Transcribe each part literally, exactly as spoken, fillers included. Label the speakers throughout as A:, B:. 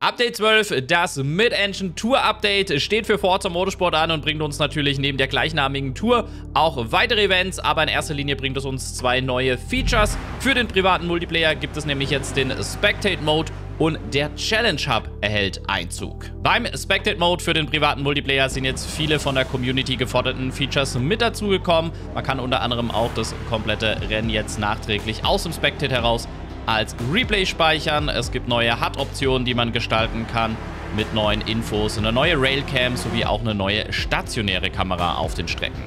A: Update zwölf, das Mid-Engine Tour Update, steht für Forza Motorsport an und bringt uns natürlich neben der gleichnamigen Tour auch weitere Events, aber in erster Linie bringt es uns zwei neue Features. Für den privaten Multiplayer gibt es nämlich jetzt den Spectate Mode und der Challenge Hub erhält Einzug. Beim Spectate Mode für den privaten Multiplayer sind jetzt viele von der Community geforderten Features mit dazugekommen. Man kann unter anderem auch das komplette Rennen jetzt nachträglich aus dem Spectate heraus als Replay speichern. Es gibt neue H U D-Optionen, die man gestalten kann mit neuen Infos, eine neue Railcam sowie auch eine neue stationäre Kamera auf den Strecken.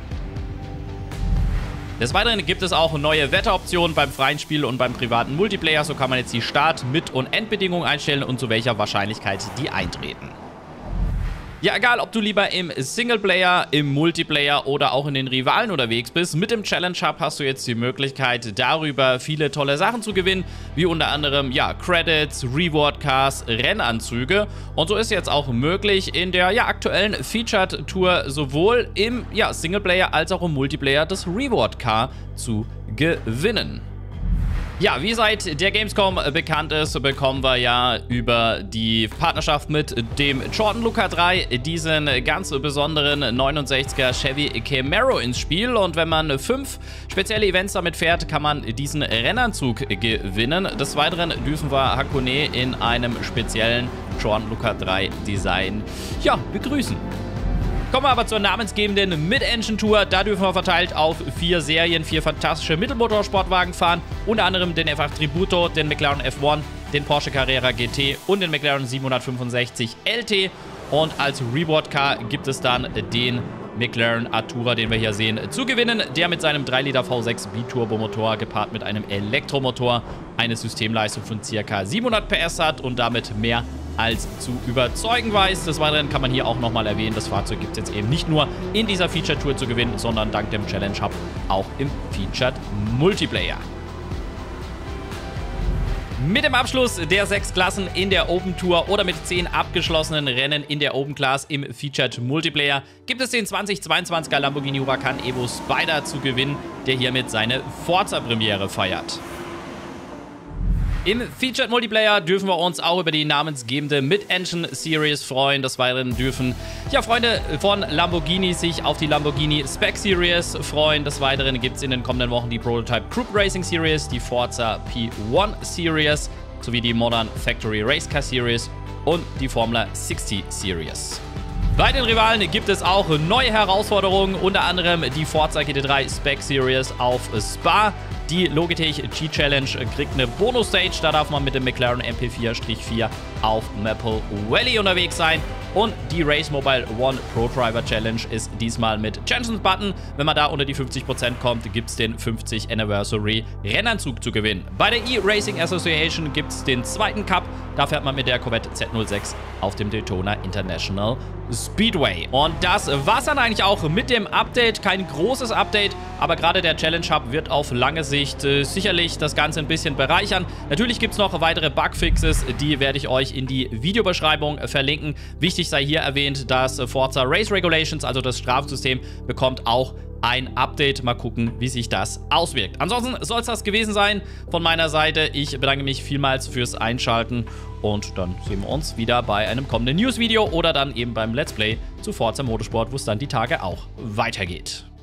A: Des Weiteren gibt es auch neue Wetteroptionen beim freien Spiel und beim privaten Multiplayer. So kann man jetzt die Start-, Mit- und Endbedingungen einstellen und zu welcher Wahrscheinlichkeit die eintreten. Ja, egal, ob du lieber im Singleplayer, im Multiplayer oder auch in den Rivalen unterwegs bist, mit dem Challenge Hub hast du jetzt die Möglichkeit, darüber viele tolle Sachen zu gewinnen, wie unter anderem, ja, Credits, Reward Cars, Rennanzüge. Und so ist jetzt auch möglich, in der, ja, aktuellen Featured Tour sowohl im, ja, Singleplayer als auch im Multiplayer das Reward Car zu gewinnen. Ja, wie seit der Gamescom bekannt ist, bekommen wir ja über die Partnerschaft mit dem Jordan Luca drei diesen ganz besonderen neunundsechziger Chevy Camaro ins Spiel. Und wenn man fünf spezielle Events damit fährt, kann man diesen Rennanzug gewinnen. Des Weiteren dürfen wir Hakone in einem speziellen Jordan Luca drei Design, ja, begrüßen. Kommen wir aber zur namensgebenden Mid-Engine-Tour. Da dürfen wir verteilt auf vier Serien, vier fantastische Mittelmotorsportwagen fahren. Unter anderem den F acht Tributo, den McLaren F eins, den Porsche Carrera G T und den McLaren siebenhundertfünfundsechzig L T. Und als Reward Car gibt es dann den McLaren Artura, den wir hier sehen, zu gewinnen. Der mit seinem drei Liter V sechs Biturbomotor gepaart mit einem Elektromotor eine Systemleistung von ca. siebenhundert P S hat und damit mehr als zu überzeugen weiß. Des Weiteren kann man hier auch nochmal erwähnen, das Fahrzeug gibt es jetzt eben nicht nur in dieser Feature-Tour zu gewinnen, sondern dank dem Challenge Hub auch im Featured Multiplayer. Mit dem Abschluss der sechs Klassen in der Open Tour oder mit zehn abgeschlossenen Rennen in der Open Class im Featured Multiplayer gibt es den zweitausendzweiundzwanziger Lamborghini Huracan Evo Spider zu gewinnen, der hiermit seine Forza-Premiere feiert. Im Featured Multiplayer dürfen wir uns auch über die namensgebende Mid-Engine Series freuen. Des Weiteren dürfen, ja, Freunde von Lamborghini sich auf die Lamborghini Spec Series freuen. Des Weiteren gibt es in den kommenden Wochen die Prototype Group Racing Series, die Forza P eins Series sowie die Modern Factory Race Car Series und die Formula sechzig Series. Bei den Rivalen gibt es auch neue Herausforderungen, unter anderem die Forza G T drei Spec Series auf Spa. Die Logitech G-Challenge kriegt eine Bonus-Stage, da darf man mit dem McLaren M P vier vier auf Maple Valley unterwegs sein. Und die Race Mobile One Pro Driver Challenge ist diesmal mit Jensen's Button. Wenn man da unter die fünfzig Prozent kommt, gibt es den fünfzig Anniversary Rennanzug zu gewinnen. Bei der E-Racing Association gibt es den zweiten Cup. Da fährt man mit der Corvette Z null sechs auf dem Daytona International Speedway. Und das war's dann eigentlich auch mit dem Update. Kein großes Update, aber gerade der Challenge Hub wird auf lange Sicht äh, sicherlich das Ganze ein bisschen bereichern. Natürlich gibt es noch weitere Bugfixes, die werde ich euch in die Videobeschreibung äh, verlinken. Wichtig sei hier erwähnt, dass äh, Forza Race Regulations, also das Strafsystem, bekommt auch ein Update. Mal gucken, wie sich das auswirkt. Ansonsten soll es das gewesen sein von meiner Seite. Ich bedanke mich vielmals fürs Einschalten und dann sehen wir uns wieder bei einem kommenden News-Video oder dann eben beim Let's Play zu Forza Motorsport, wo es dann die Tage auch weitergeht.